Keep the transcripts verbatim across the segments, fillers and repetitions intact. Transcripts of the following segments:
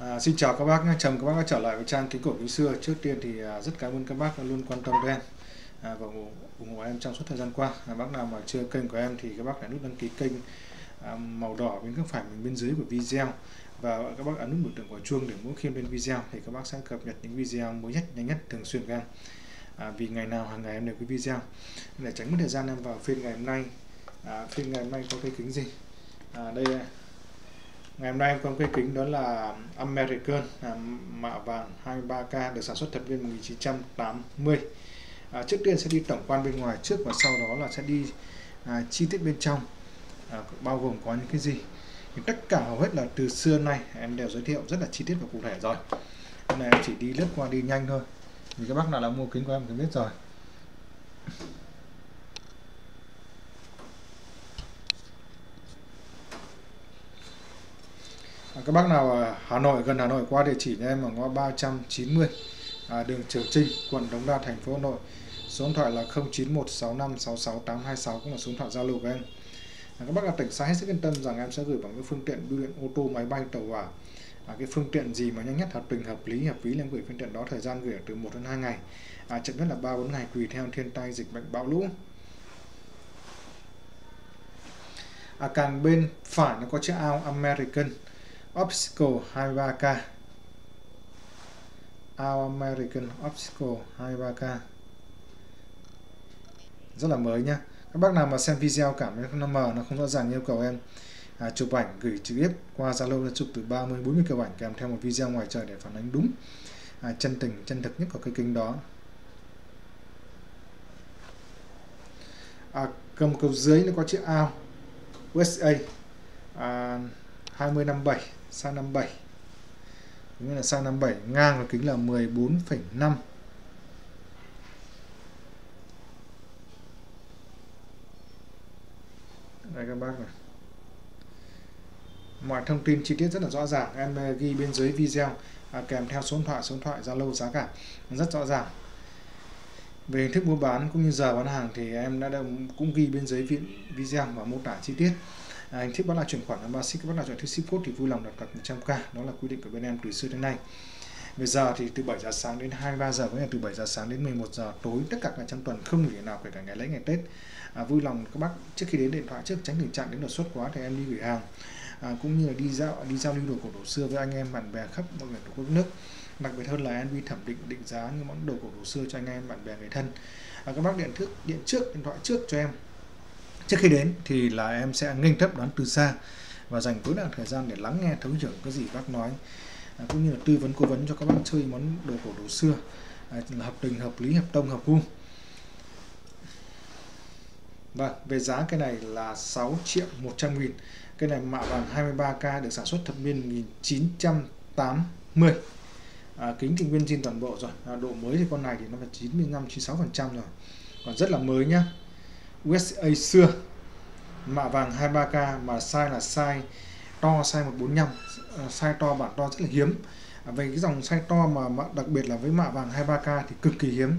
À, xin chào các bác, chào mừng các bác đã trở lại với trang Kính Cổ Kính Xưa. Trước tiên thì à, rất cảm ơn các bác đã luôn quan tâm với em à, và ủng hộ em trong suốt thời gian qua. À, bác nào mà chưa kênh của em thì các bác hãy nút đăng ký kênh à, màu đỏ bên góc phải bên bên dưới của video, và các bác ấn nút biểu tượng của chuông để mỗi khi lên video thì các bác sẽ cập nhật những video mới nhất, nhanh nhất, thường xuyên của em. À, vì ngày nào hàng ngày em đều có video. Để tránh mất thời gian em vào phiên ngày hôm nay. À, phiên ngày hôm nay có cây kính gì? À, đây ngày hôm nay em có cây kính đó là American à, mạ vàng hai mươi ba K, được sản xuất thật viên một nghìn chín trăm tám mươi. À, trước tiên sẽ đi tổng quan bên ngoài trước và sau đó là sẽ đi à, chi tiết bên trong, à, bao gồm có những cái gì. Thì tất cả hầu hết là từ xưa nay em đều giới thiệu rất là chi tiết và cụ thể rồi. Hôm nay em chỉ đi lướt qua đi nhanh thôi. Vì các bác nào là mua kính của em thì biết rồi. Các bác nào ở Hà Nội, gần Hà Nội, qua địa chỉ nhà em ở ngõ ba trăm chín mươi à, đường Trường Trinh, quận Đống Đa, thành phố Hà Nội. Số điện thoại là không chín một sáu năm sáu sáu tám hai sáu, cũng là số điện thoại Zalo của em. À, các bác là tỉnh xa hết sức yên tâm rằng em sẽ gửi bằng cái phương tiện bưu điện ô tô, máy bay, tàu hỏa. À, cái phương tiện gì mà nhanh nhất, hợp tình, hợp lý, hợp lý em gửi phương tiện đó, thời gian gửi từ một đến hai ngày, à, chậm nhất là ba bốn ngày tùy theo thiên tai, dịch bệnh, bão lũ. À, càng bên phải nó có chữ ao American Optical hai mươi ba K, Ao American Optical hai mươi ba K, rất là mới nhá. Các bác nào mà xem video cảm thấy nó mờ, nó không rõ ràng, yêu cầu em à, chụp ảnh gửi trực tiếp qua Zalo, chụp từ ba mươi bốn mươi kiểu ảnh kèm theo một video ngoài trời để phản ánh đúng à, chân tình, chân thực nhất của cây kính đó. À, cầm cầu dưới nó có chữ ao u ét a à, hai mươi năm bảy, size năm bảy, nghĩa là size năm bảy, ngang của kính là mười bốn phẩy năm. Đây các bác này, mọi thông tin chi tiết rất là rõ ràng, em ghi bên dưới video à, kèm theo số điện thoại, số điện thoại, Zalo, giá cả rất rõ ràng. Về hình thức mua bán cũng như giờ bán hàng thì em đã cũng ghi bên dưới video và mô tả chi tiết. À, hình thức bán là chuyển khoản là ba ship, các bác nào chọn thứ ship code thì vui lòng đặt cọc một trăm k, đó là quy định của bên em từ xưa đến nay. Bây giờ thì từ bảy giờ sáng đến hai mươi ba giờ, có nghĩa là từ bảy giờ sáng đến mười một giờ tối, tất cả ngày trong tuần, không nghỉ nào, kể cả ngày lễ, ngày Tết. À, vui lòng các bác trước khi đến điện thoại trước, tránh tình trạng đến đột xuất quá thì em đi gửi hàng, à, cũng như là đi giao đi giao lưu đồ cổ đồ xưa với anh em bạn bè khắp mọi miền tổ quốc nước. Đặc biệt hơn là em đi thẩm định định giá những món đồ cổ đồ xưa cho anh em bạn bè người thân. À, các bác điện trước điện trước điện thoại trước cho em trước khi đến thì là em sẽ nghênh thấp đón từ xa và dành tối đa thời gian để lắng nghe, thấu hiểu cái gì bác nói, à, cũng như là tư vấn, cố vấn cho các bác chơi món đồ cổ đồ xưa à, là hợp tình, hợp lý, hợp tông, hợp gu. Và về giá cái này là sáu triệu một trăm nghìn. Cái này mạ vàng hai mươi ba K, được sản xuất thập niên một nghìn chín trăm tám mươi. À, kính thì nguyên zin toàn bộ rồi. À, độ mới thì con này thì nó là chín mươi lăm chín mươi sáu phần trăm rồi, còn rất là mới nhá. u ét a xưa, mạ vàng hai mươi ba K mà size là size to, size một bốn năm, à, size to, bản to rất là hiếm. À, về cái dòng size to mà đặc biệt là với mạ vàng hai mươi ba K thì cực kỳ hiếm.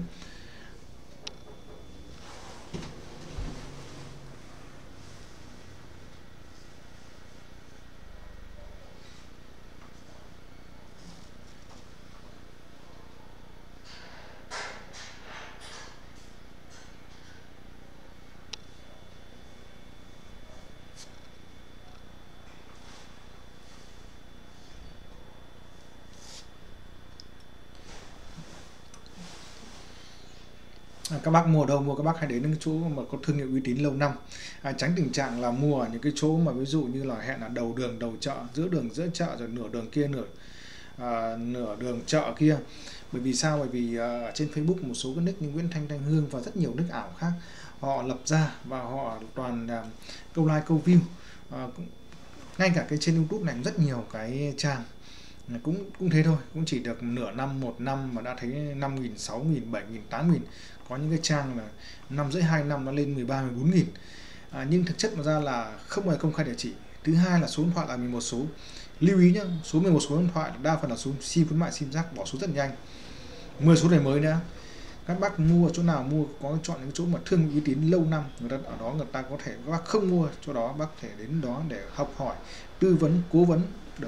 À, các bác mua ở đâu mua, các bác hãy đến những chỗ mà có thương hiệu uy tín lâu năm, à, tránh tình trạng là mua ở những cái chỗ mà ví dụ như là hẹn là đầu đường, đầu chợ, giữa đường, giữa chợ, rồi nửa đường kia, nửa à, nửa đường chợ kia. Bởi vì sao? Bởi vì à, trên Facebook một số cái nick như Nguyễn Thanh Thanh Hương và rất nhiều nick ảo khác họ lập ra và họ toàn à, câu like, câu view. À, ngay cả cái trên YouTube này rất nhiều cái trang cũng cũng thế thôi, cũng chỉ được nửa năm, một năm mà đã thấy năm nghìn, sáu nghìn, bảy nghìn, tám nghìn. Có những cái trang là năm rưỡi, hai năm nó lên mười ba, mười bốn nghìn. À, nhưng thực chất mà ra là không hề công khai địa chỉ. Thứ hai là số điện thoại là mười một số. Lưu ý nhá, số mười một số điện thoại đa phần là số sim khuyến mại, sim rác, bỏ số rất nhanh. mười số này mới nữa. Các bác mua ở chỗ nào mua có chọn những chỗ mà thương uy tín lâu năm, người ta ở đó người ta có thể, các bác không mua chỗ đó, bác thể đến đó để học hỏi, tư vấn, cố vấn được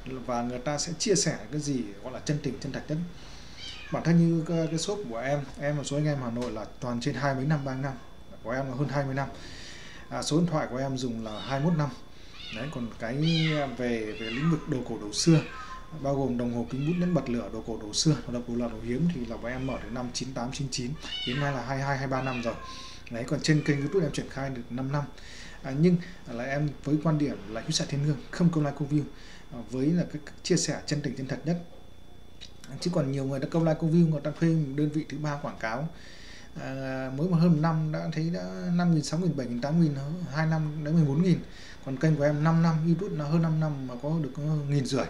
và người ta sẽ chia sẻ cái gì gọi là chân tình chân thật nhất. Bản thân như cái, cái shop của em em một số anh em Hà Nội là toàn trên hai mấy năm, ba năm, của em là hơn hai mươi năm. À, số điện thoại của em dùng là hai mươi mốt năm. Đấy, còn cái về về lĩnh vực đồ cổ đồ xưa, bao gồm đồng hồ kính bút nhẫn bật lửa, đồ cổ đồ xưa, đồ cổ là đồ hiếm thì là bọn em mở từ năm chín tám chín chín đến nay là hai mươi hai hai mươi ba năm rồi. Đấy, còn trên kênh YouTube em triển khai được năm năm. À, nhưng là em với quan điểm là Hữu Xạ Thiên Hương, không câu like câu view, à, với là cái chia sẻ chân tình chân thật nhất. Chứ còn nhiều người đã câu like câu view, người ta thuê đơn vị thứ ba quảng cáo, à, mới một hơn một năm đã thấy đã năm nghìn, sáu nghìn, bảy nghìn, tám nghìn, hai năm đến mười bốn nghìn. Còn kênh của em năm năm, YouTube là hơn năm năm mà có được có nghìn rưỡi.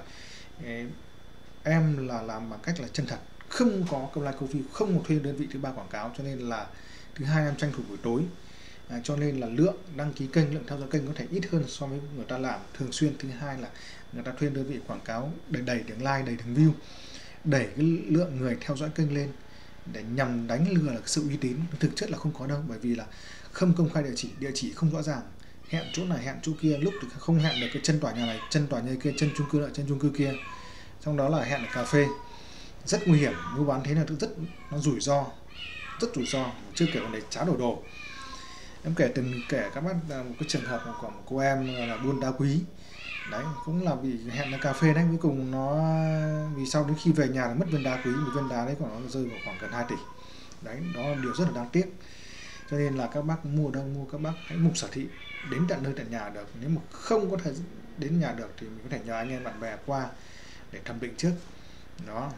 Em là làm bằng cách là chân thật, không có câu like câu view, không có thuê đơn vị thứ ba quảng cáo, cho nên là thứ hai em tranh thủ buổi tối, à, cho nên là lượng đăng ký kênh, lượng theo dõi kênh có thể ít hơn so với người ta làm thường xuyên. Thứ hai là người ta thuê đơn vị quảng cáo để đẩy đường like, đẩy đường view, đẩy cái lượng người theo dõi kênh lên để nhằm đánh lừa là sự uy tín. Thực chất là không có đâu, bởi vì là không công khai địa chỉ, địa chỉ không rõ ràng, hẹn chỗ này hẹn chỗ kia, lúc thì không hẹn được cái chân tòa nhà này, chân tòa nhà kia, chân chung cư lại, chân chung cư kia, trong đó là hẹn ở cà phê. Rất nguy hiểm, mua bán thế là rất nó rủi ro, rất rủi ro. Chưa kể vấn đề trá đổ đồ. Em kể từng kể các bác một cái trường hợp của một cô em là buôn đá quý. Đấy, cũng là bị hẹn ở cà phê đấy, cuối cùng nó vì sau đến khi về nhà là mất viên đá quý, một viên đá đấy của nó rơi vào khoảng gần hai tỷ. Đấy, đó là điều rất là đáng tiếc. Cho nên là các bác mua đâu mua, các bác hãy mục sở thị, đến tận nơi tận nhà được. Nếu mà không có thể đến nhà được thì mình có thể nhờ anh em bạn bè qua để thẩm định trước. Đó,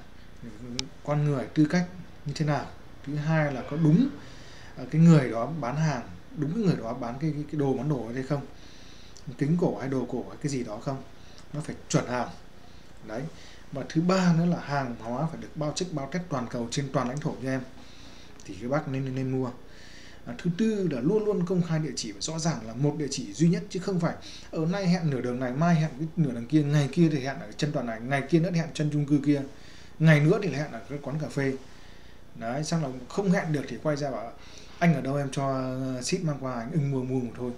con người tư cách như thế nào. Thứ hai là có đúng cái người đó bán hàng, đúng cái người đó bán cái, cái, cái đồ món đồ hay không, kính cổ hay đồ cổ hay cái gì đó không, nó phải chuẩn hàng. Đấy, và thứ ba nữa là hàng hóa phải được bao check bao test toàn cầu trên toàn lãnh thổ như em thì các bác nên nên mua. À, thứ tư là luôn luôn công khai địa chỉ và rõ ràng là một địa chỉ duy nhất, chứ không phải ở nay hẹn nửa đường này, mai hẹn cái nửa đường kia, ngày kia thì hẹn ở chân tòa này, ngày kia nữa hẹn chân chung cư kia, ngày nữa thì hẹn ở cái quán cà phê. Đấy, xong là không hẹn được thì quay ra bảo anh ở đâu em cho ship mang qua, anh ưng mua mua một thôi.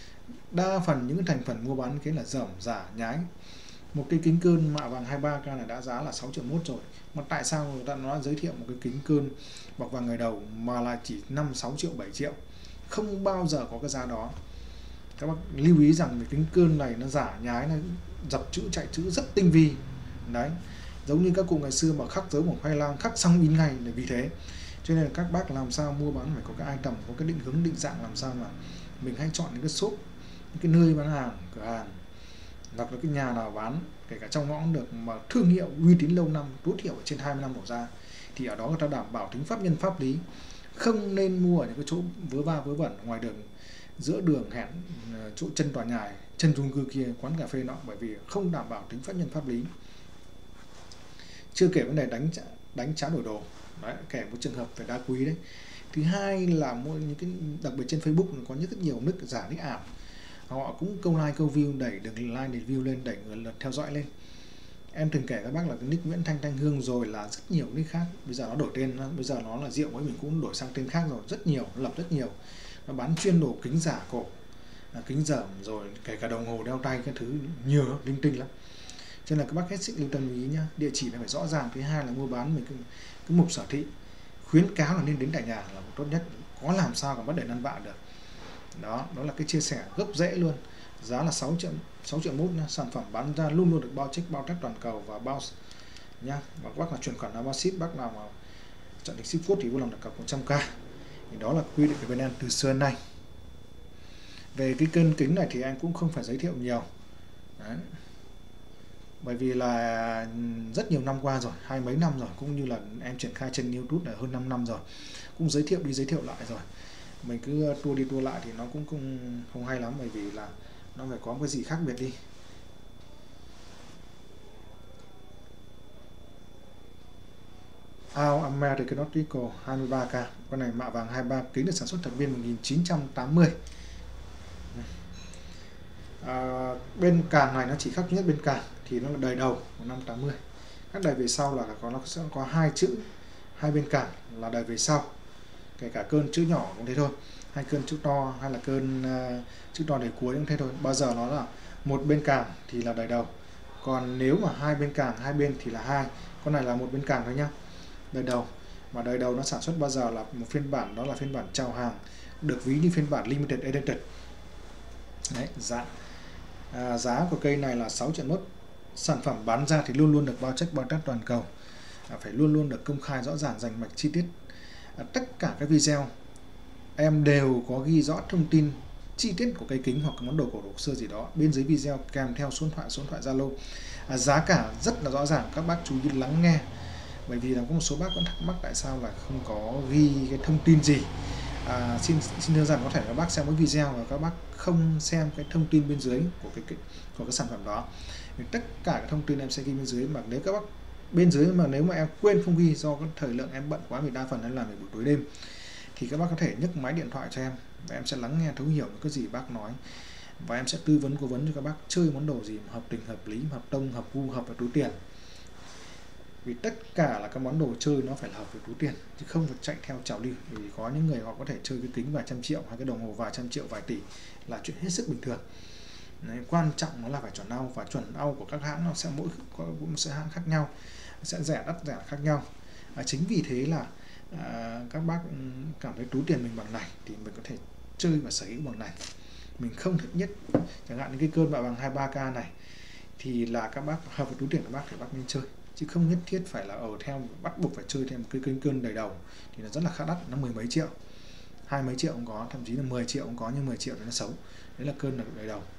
Đa phần những cái thành phần mua bán cái là dởm giả nhái. Một cái kính cơn mạ vàng hai mươi ba K này đã giá là sáu triệu mốt rồi, mà tại sao người ta nói giới thiệu một cái kính cơn bọc vàng ngày đầu mà là chỉ năm, sáu triệu, bảy triệu, không bao giờ có cái giá đó. Các bác lưu ý rằng cái kính cơn này nó giả nhái, nó dập chữ chạy chữ rất tinh vi. Đấy, giống như các cụ ngày xưa mà khắc dấu bằng khoai lang, khắc xong in ngay. Để vì thế cho nên là các bác làm sao mua bán phải có cái ai tầm, có cái định hướng định dạng, làm sao mà mình hãy chọn những cái shop, những cái nơi bán hàng, cửa hàng, hoặc là cái nhà nào bán kể cả trong ngõ cũng được, mà thương hiệu uy tín lâu năm, tối thiểu ở trên hai mươi năm đổ ra, thì ở đó người ta đảm bảo tính pháp nhân pháp lý. Không nên mua ở những cái chỗ vớ va vớ vẩn ngoài đường, giữa đường hẹn chỗ chân tòa nhà, chân chung cư kia, quán cà phê nọ, bởi vì không đảm bảo tính pháp nhân pháp lý. Chưa kể vấn đề đánh đánh trá đổi đồ. Đấy, kể một trường hợp về đá quý đấy. Thứ hai là mua những cái, đặc biệt trên Facebook có rất nhiều nick giả, nick ảo, họ cũng câu like câu view, đẩy được like để view lên, đẩy người lượt theo dõi lên. Em từng kể các bác là cái nick Nguyễn Thanh Thanh Hương, rồi là rất nhiều nick khác. Bây giờ nó đổi tên, bây giờ nó là Rượu với mình cũng đổi sang tên khác rồi, rất nhiều, lập rất nhiều. Nó bán chuyên đồ kính giả cổ, kính dởm, rồi kể cả đồng hồ đeo tay, cái thứ nhiều linh tinh lắm. Cho nên là các bác hết sức lưu tâm ý nhá, địa chỉ nó phải rõ ràng. Thứ hai là mua bán mình cái, cái mục sở thị, khuyến cáo là nên đến tại nhà là tốt nhất, có làm sao cả bắt để năn vạ được. Đó, đó là cái chia sẻ gốc rễ luôn. Giá là sáu triệu, sáu triệu mốt, sản phẩm bán ra luôn luôn được bao check bao test toàn cầu và bao nhá. Và các bác là chuyển khoản là bao ship, bác nào mà chọn được ship code thì vui lòng đặt cọc một trăm k. Thì đó là quy định của bên em từ xưa nay. Về cái kênh kính này thì em cũng không phải giới thiệu nhiều. Đấy, bởi vì là rất nhiều năm qua rồi, hai mấy năm rồi, cũng như là em triển khai trên YouTube là hơn năm năm rồi, cũng giới thiệu đi giới thiệu lại rồi. Mình cứ tua đi tua lại thì nó cũng không, không hay lắm, bởi vì là nó phải có cái gì khác biệt đi. Ao American Optical hai mươi ba K, con này mạ vàng hai mươi ba, kính được sản xuất tại biên một nghìn chín trăm tám mươi. À, bên càng này nó chỉ khác nhất bên càng thì nó là đời đầu của năm tám mươi. Các đời về sau là có nó sẽ có hai chữ, hai bên càng là đời về sau. Kể cả cơn chữ nhỏ cũng thế thôi, hai cơn chữ to hay là cơn uh, chữ to đời cuối cũng thế thôi. Bao giờ nó là một bên càng thì là đời đầu, Còn nếu mà hai bên càng, hai bên thì là hai. Con này là một bên càng thôi nhá. Đời đầu. Và đời đầu nó sản xuất bao giờ là một phiên bản, đó là phiên bản chào hàng, được ví như phiên bản limited edited. Đấy, giá à, giá của cây này là sáu triệu mốt. Sản phẩm bán ra thì luôn luôn được bao check bao test toàn cầu, à, phải luôn luôn được công khai rõ ràng, rành mạch, chi tiết. À, tất cả các video em đều có ghi rõ thông tin chi tiết của cây kính hoặc món đồ cổ đồ xưa gì đó bên dưới video, kèm theo số điện thoại, số điện thoại Zalo. À, giá cả rất là rõ ràng, các bác chú ý lắng nghe, bởi vì là có một số bác vẫn thắc mắc tại sao là không có ghi cái thông tin gì. À, xin xin đơn giản có thể các bác xem cái video và các bác không xem cái thông tin bên dưới của cái, cái của cái sản phẩm đó. Thì tất cả các thông tin em sẽ ghi bên dưới, mà nếu các bác bên dưới mà nếu mà em quên không ghi do cái thời lượng em bận quá, vì đa phần em làm về buổi tối đêm, thì các bác có thể nhấc máy điện thoại cho em và em sẽ lắng nghe thấu hiểu những cái gì bác nói, và em sẽ tư vấn cố vấn cho các bác chơi món đồ gì mà hợp tình, hợp lý, hợp tông, hợp gu, hợp với túi tiền. Vì tất cả là các món đồ chơi nó phải là hợp với túi tiền, chứ không phải chạy theo trào lưu. Vì có những người họ có thể chơi cái kính vài trăm triệu hay cái đồng hồ vài trăm triệu, vài tỷ là chuyện hết sức bình thường. Đấy, quan trọng nó là phải chuẩn ao, và chuẩn ao của các hãng nó sẽ mỗi có một sẽ hãng khác nhau, sẽ rẻ đắt rẻ khác nhau. À, chính vì thế là à, các bác cảm thấy túi tiền mình bằng này thì mình có thể chơi và sở hữu bằng này. Mình không thích nhất, chẳng hạn những cái cơn bạo bằng hai ba K này thì là các bác hợp với túi tiền các bác thì bác nên chơi, chứ không nhất thiết phải là ở theo bắt buộc phải chơi theo một cái kênh cơn đời đầu thì nó rất là khá đắt, nó mười mấy triệu, hai mấy triệu cũng có, thậm chí là mười triệu cũng có, nhưng mười triệu thì nó xấu. Đấy là cơn đời đầu.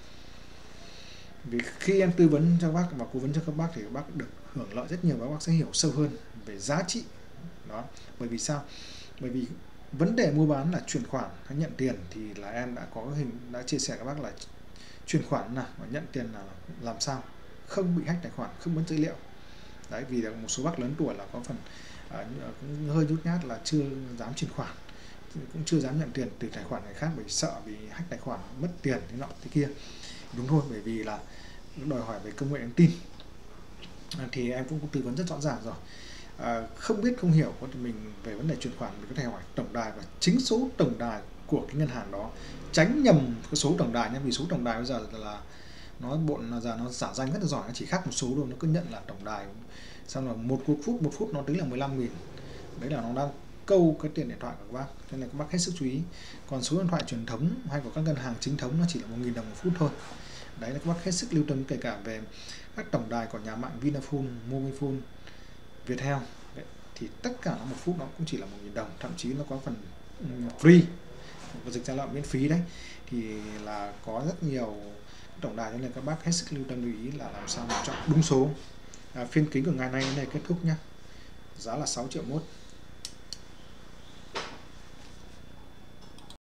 Vì khi em tư vấn cho bác và cố vấn cho các bác thì các bác được hưởng lợi rất nhiều, và các bác sẽ hiểu sâu hơn về giá trị đó. Bởi vì sao? Bởi vì vấn đề mua bán là chuyển khoản hay nhận tiền thì là em đã có hình đã chia sẻ các bác là chuyển khoản nào và nhận tiền là làm sao không bị hack tài khoản, không mất dữ liệu. Đấy, vì là một số bác lớn tuổi là có phần à, cũng hơi nhút nhát là chưa dám chuyển khoản, cũng chưa dám nhận tiền từ tài khoản người khác, bởi sợ bị hack tài khoản, mất tiền thế nọ thế kia. Đúng thôi, bởi vì là đòi hỏi về công nghệ thông tin à, thì em cũng tư vấn rất rõ ràng rồi. À, không biết không hiểu thì mình về vấn đề chuyển khoản mình có thể hỏi tổng đài và chính số tổng đài của cái ngân hàng đó, tránh nhầm cái số tổng đài nhé. Vì số tổng đài bây giờ là nó bộn là giờ nó giả danh rất là giỏi, nó chỉ khác một số thôi, nó cứ nhận là tổng đài, xong là một phút một phút nó tính là mười lăm nghìn. Đấy là nó đang câu cái tiền điện thoại của các bác, cho nên các bác hết sức chú ý. Còn số điện thoại truyền thống hay của các ngân hàng chính thống nó chỉ là một nghìn đồng một phút thôi. Đấy là các bác hết sức lưu tâm, kể cả về các tổng đài của nhà mạng Vinaphone, Mobifone, Viettel. Đấy, thì tất cả một phút nó cũng chỉ là một nghìn đồng, thậm chí nó có phần free, có dịch ra lợn miễn phí đấy, thì là có rất nhiều tổng đài, cho nên các bác hết sức lưu tâm lưu ý là làm sao mình chọn đúng số. À, phiên kính của ngày nay này kết thúc nhé, giá là sáu triệu mốt.